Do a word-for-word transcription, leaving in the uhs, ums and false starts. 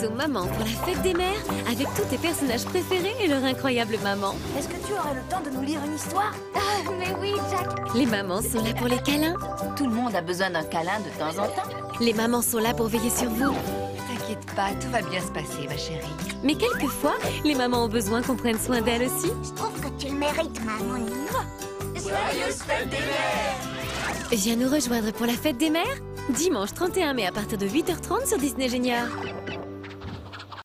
cadeau maman pour la fête des mères avec tous tes personnages préférés et leur incroyable maman. Est-ce que tu aurais le temps de nous lire une histoire? Ah, mais oui, Jack. Les mamans sont là pour les câlins. Tout le monde a besoin d'un câlin de temps en temps. Les mamans sont là pour veiller sur vous. T'inquiète pas, tout va bien se passer, ma chérie. Mais quelquefois, les mamans ont besoin qu'on prenne soin d'elles aussi. Je trouve que tu le mérites, maman. Joyeuse fête des mères! Viens nous rejoindre pour la fête des mères, dimanche trente et un mai à partir de huit heures trente sur Disney Junior.